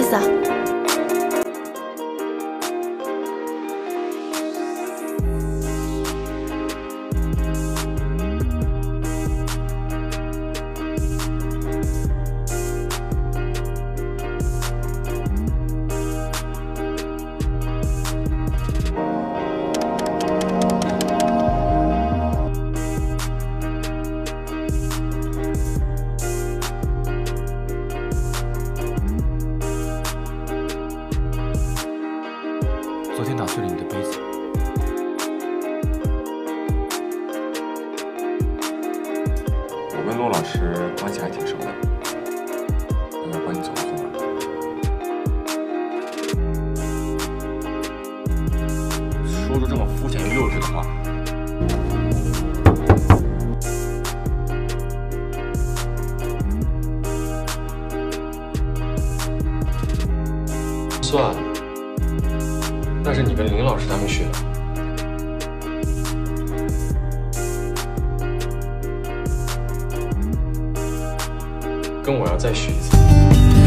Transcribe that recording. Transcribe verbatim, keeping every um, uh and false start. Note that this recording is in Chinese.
思啊？ 昨天打碎了你的杯子， 我跟陆老师关系还挺熟的，要不要帮你走个后门？说出这么肤浅又幼稚的话， 算了。 那是你跟林老师他们学的，跟我要再学一次。